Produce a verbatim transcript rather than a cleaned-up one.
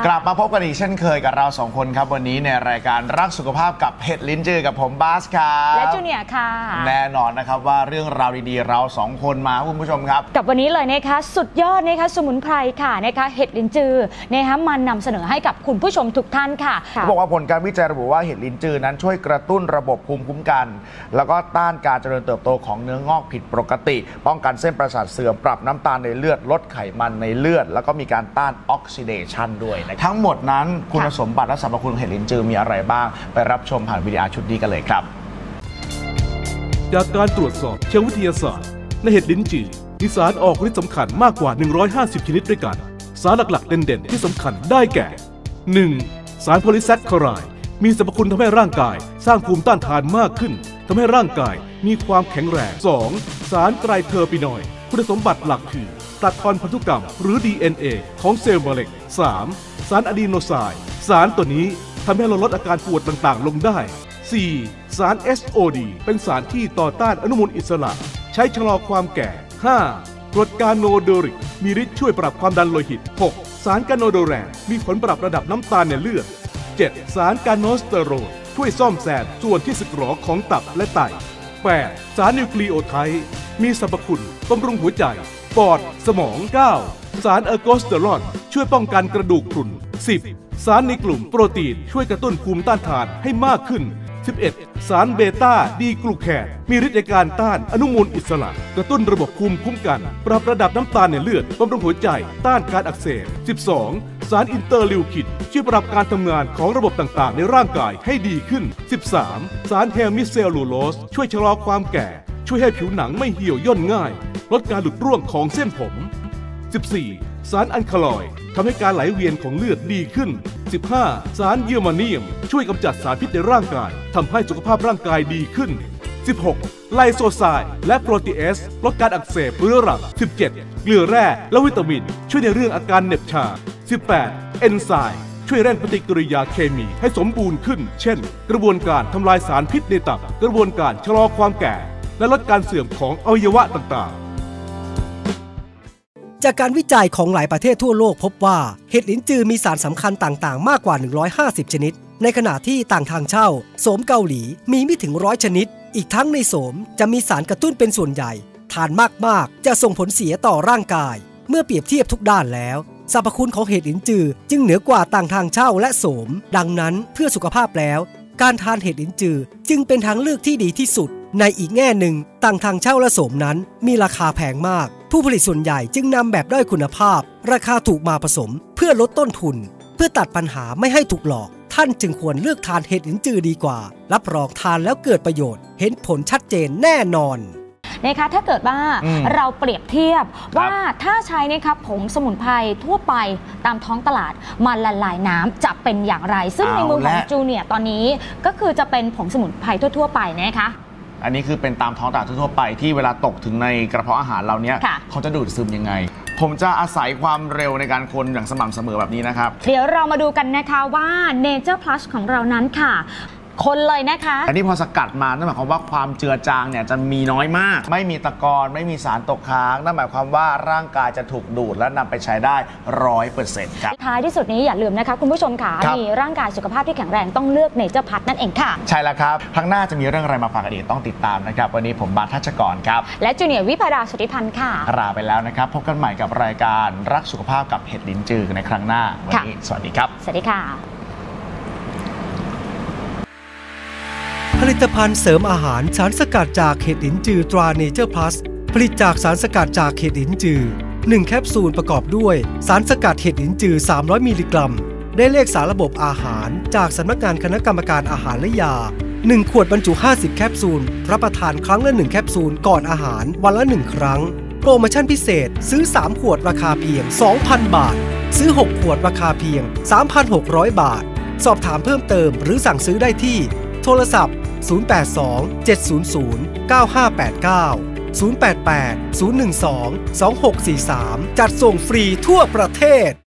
กลับมาพบกันอีกเช่นเคยกับเราสองคนครับวันนี้ในรายการรักสุขภาพกับเห็ดลิ้นจือกับผมบาสครับและจูเนียร์ค่ะแน่นอนนะครับว่าเรื่องราวดีๆเราสองคนมาคุณผู้ชมครับกับวันนี้เลยนะคะสุดยอดนะคะสมุนไพรค่ะนะคะเห็ดลิ้นจือนะคะมันนำเสนอให้กับคุณผู้ชมทุกท่านค่ะเขาบอกว่าผลการวิจัยระบุว่าเห็ดลิ้นจือนั้นช่วยกระตุ้นระบบภูมิคุ้มกันแล้วก็ต้านการเจริญเติบโตของเนื้องอกผิดปกติป้องกันเส้นประสาทเสื่อมปรับน้ำตาลในเลือดลดไขมันในเลือดแล้วก็มีการต้านออกซิเดชันด้วยนะทั้งหมดนั้นคุณสมบัติและสรรพคุณของเห็ดลิ้นจือมีอะไรบ้างไปรับชมผ่านวิดีโอชุดนี้กันเลยครับจากการตรวจสอบเชิงวิทยาศาสตร์ในเห็ดลิ้นจือมีสารออกฤทธิ์สำคัญมากกว่าหนึ่งร้อยห้าสิบชนิดด้วยกันสารหลักๆเด่นๆที่สำคัญได้แก่ หนึ่ง สารโพลีแซคคาไรด์มีสรรพคุณทำให้ร่างกายสร้างภูมิต้านทานมากขึ้นทำให้ร่างกายมีความแข็งแรง สอง สารไตรเทอร์ปินอยด์คุณสมบัติหลักคือตัดทอนพันธุกรรมหรือ ดี เอ็น เอ ของเซลล์มะเร็ง สาม สารอะดีโนไซด์สารตัวนี้ทำให้เราลดอาการปวดต่างๆลงได้ สี่ สาร เอส โอ ดี เป็นสารที่ต่อต้านอนุมูลอิสระใช้ชะลอความแก่ ห้า กรดกาโนโดริกมีฤทธิ์ช่วยปรับความดันโลหิต หก สารกาโนโดแรนมีผลปรับระดับน้ำตาลในเลือด เจ็ด สารกาโนสเตอโรนช่วยซ่อมแซมส่วนที่สึกหรอของตับและไต แปด สารนิวคลีโอไทด์มีสรรพคุณบำรุงหัวใจปอดสมอง เก้า สารเออร์โกสเตอรอลช่วยป้องกันกระดูกพรุน สิบ สารในกลุ่มโปรตีนช่วยกระตุ้นภูมิต้านทานให้มากขึ้น สิบเอ็ด สารเบต้าดีกลูแคนมีฤทธิ์ในการต้านอนุมูลอิสระกระตุ้นระบบภูมิคุ้มกันปรับระดับน้ำตาลในเลือดบำรุงหัวใจต้านการอักเสบ สิบสอง สารอินเตอร์ลิวคินช่วยปรับการทำงานของระบบต่างๆในร่างกายให้ดีขึ้น สิบสาม สารเฮมิเซลลูโลสช่วยชะลอความแก่ช่วยให้ผิวหนังไม่เหี่ยวย่นง่ายลดการหลุดร่วงของเส้นผม สิบสี่ สารอัลคาลอยด์ทำให้การไหลเวียนของเลือดดีขึ้น สิบห้า สารเยอร์มาเนียมช่วยกำจัดสารพิษในร่างกายทำให้สุขภาพร่างกายดีขึ้น สิบหก ไลโซไซด์และโปรตีเอสลดการอักเสบเรื้อรัง สิบเจ็ด เกลือแร่และวิตามินช่วยในเรื่องอาการเหน็บชา สิบแปด เอนไซม์ช่วยเร่งปฏิกิริยาเคมีให้สมบูรณ์ขึ้นเช่นกระบวนการทำลายสารพิษในตับกระบวนการชะลอความแก่และลดการเสื่อมของอวัยวะต่างๆจากการวิจัยของหลายประเทศทั่วโลกพบว่าเห็ดลิ้นจือมีสารสำคัญต่างๆมากกว่าหนึ่งร้อยห้าสิบชนิดในขณะที่ต่างทางเช่าโสมเกาหลีมีไม่ถึงร้อยชนิดอีกทั้งในโสมจะมีสารกระตุ้นเป็นส่วนใหญ่ทานมากๆจะส่งผลเสียต่อร่างกายเมื่อเปรียบเทียบทุกด้านแล้วสรรพคุณของเห็ดลิ้นจือจึงเหนือกว่าต่างทางเช่าและโสมดังนั้นเพื่อสุขภาพแล้วการทานเห็ดลิ้นจือจึงเป็นทางเลือกที่ดีที่สุดในอีกแง่หนึ่งต่างทางเช่าและโสมนั้นมีราคาแพงมากผู้ผลิตส่วนใหญ่จึงนำแบบด้อยคุณภาพราคาถูกมาผสมเพื่อลดต้นทุนเพื่อตัดปัญหาไม่ให้ถูกหลอกท่านจึงควรเลือกทานเห็ดลิ้นจือดีกว่ารับรองทานแล้วเกิดประโยชน์เห็นผลชัดเจนแน่นอนนะคะถ้าเกิดว่าเราเปรียบเทียบว่าถ้าใช้นะคะผงสมุนไพรทั่วไปตามท้องตลาดมาละลายน้ำจะเป็นอย่างไรซึ่งในมือของจูเนียร์ตอนนี้ก็คือจะเป็นผงสมุนไพรทั่วๆไปนะคะอันนี้คือเป็นตามท้องตลาดทั่วไปที่เวลาตกถึงในกระเพาะอาหารเราเนี้ยเขาจะดูดซึมยังไงผมจะอาศัยความเร็วในการคนอย่างสม่ำเสมอแบบนี้นะครับเดี๋ยวเรามาดูกันนะคะว่า Nature Plus ของเรานั้นค่ะคนเลยนะคะอันนี้พอสกัดมานั่นหมายความว่าความเจือจางเนี่ยจะมีน้อยมากไม่มีตะกอนไม่มีสารตกค้างนั่นหมายความว่าร่างกายจะถูกดูดและนำไปใช้ได้ร้อยเปอร์เซ็นต์ครับท้ายที่สุดนี้อย่าลืมนะคะคุณผู้ชมค่ะมีร่างกายสุขภาพที่แข็งแรงต้องเลือก Nature Plus นั่นเองค่ะใช่แล้วครับครั้งหน้าจะมีเรื่องอะไรมาฝากกันอีกต้องติดตามนะครับวันนี้ผมบาส ทัชกรครับและจูเนียร์วิภาดา สุทธิพันธ์ค่ะลาไปแล้วนะครับพบกันใหม่กับรายการรักสุขภาพกับเห็ดลิ้นจือในครั้งหน้าวันนี้สวัสดีครับสวัสดีค่ะผลิตภัณฑ์เสริมอาหารสารสกัดจากเห็ดลิ้นจือตราเนเจอร์พลัสผลิตจากสารสกัดจากเห็ดลิ้นจือหนึ่งแคปซูลประกอบด้วยสารสกัดเห็ดลิ้นจือสามร้อยมิลลิกรัมได้เลขสารระบบอาหารจากสำนักงานคณะกรรมการอาหารและยาหนึ่งขวดบรรจุห้าสิบแคปซูลรับประทานครั้งละหนึ่งแคปซูลก่อนอาหารวันละหนึ่งครั้งโปรโมชั่นพิเศษซื้อสามขวดราคาเพียง สองพัน บาทซื้อหกขวดราคาเพียง สามพันหกร้อย บาทสอบถามเพิ่มเติมหรือสั่งซื้อได้ที่โทรศัพท์ศูนย์ แปด สอง เจ็ด ศูนย์ ศูนย์ เก้า ห้า แปด เก้า ศูนย์ แปด แปด ศูนย์ หนึ่ง สอง สอง หก สี่ สามจัดส่งฟรีทั่วประเทศ